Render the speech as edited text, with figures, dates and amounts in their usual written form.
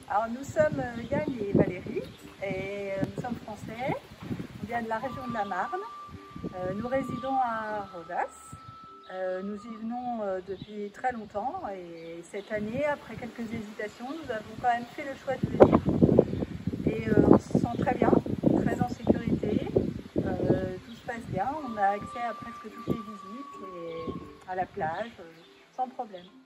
Alors nous sommes Yann et Valérie et nous sommes français. On vient de la région de la Marne. Nous résidons à Rodas. Nous y venons depuis très longtemps et cette année, après quelques hésitations, nous avons quand même fait le choix de venir. Et on se sent très bien, très en sécurité. Tout se passe bien. On a accès à presque toutes les visites et à la plage sans problème.